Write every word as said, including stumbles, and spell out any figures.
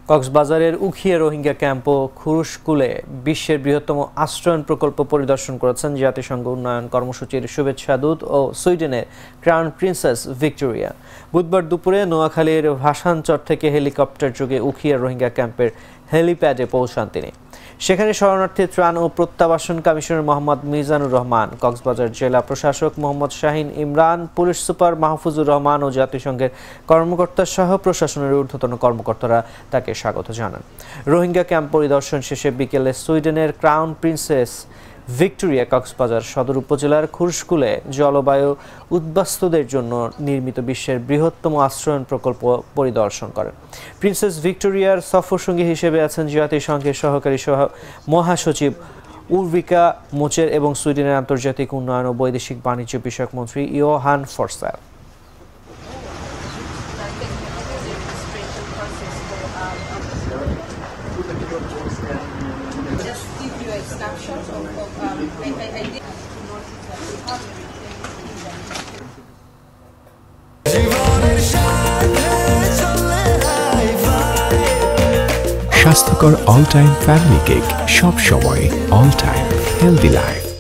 কক্সবাজারের উখিয়া রোহিঙ্গা ক্যাম্প ও খুরুশকুলে বিশ্বের বৃহত্তম আশ্রয়ণ প্রকল্প পরিদর্শন করেছেন জাতিসংঘ উন্নয়ন কর্মসূচির শুভেচ্ছা দূত ও সুইডেনের ক্রাউন প্রিন্সেস ভিক্টোরিয়া। বুধবার দুপুরে নোয়াখালীর ভাসানচর থেকে হেলিকপ্টার যোগে উখিয়া রোহিঙ্গা ক্যাম্পের হেলিপ্যাডে পৌঁছান তিনি। সেখানে শরণার্থী ত্রাণ ও প্রত্যাবাসন কমিশনার মোহাম্মদ মিজানুর রহমান, কক্সবাজার জেলা প্রশাসক মোহাম্মদ শাহিন ইমরান, পুলিশ সুপার মাহফুজুর রহমান ও জাতিসংঘের কর্মকর্তা সহ প্রশাসনের ঊর্ধ্বতন কর্মকর্তারা তাকে স্বাগত জানান। রোহিঙ্গা ক্যাম্প পরিদর্শন শেষে বিকেলে সুইডেনের ক্রাউন প্রিন্সেস ভিক্টোরিয়া কক্সবাজার সদর উপজেলার খুরুশকুলে জলবায়ু উদ্বাস্তুদের জন্য নির্মিত বিশ্বের বৃহত্তম আশ্রয়ণ প্রকল্প পরিদর্শন করেন। প্রিন্সেস ভিক্টোরিয়ার সফরসঙ্গী হিসেবে আছেন জাতিসংঘের সহকারী মহাসচিব উর্ভিকা মোচের এবং সুইডেনের আন্তর্জাতিক উন্নয়ন ও বৈদেশিক বাণিজ্য বিষয়ক মন্ত্রী Johan Forssell. Just give you a snapshot of, of um, I, I, I did স্বাস্থ্যকর অল টাইম ফ্যামিলি কেক, সব সময় অল টাইম হেলদি লাইফ।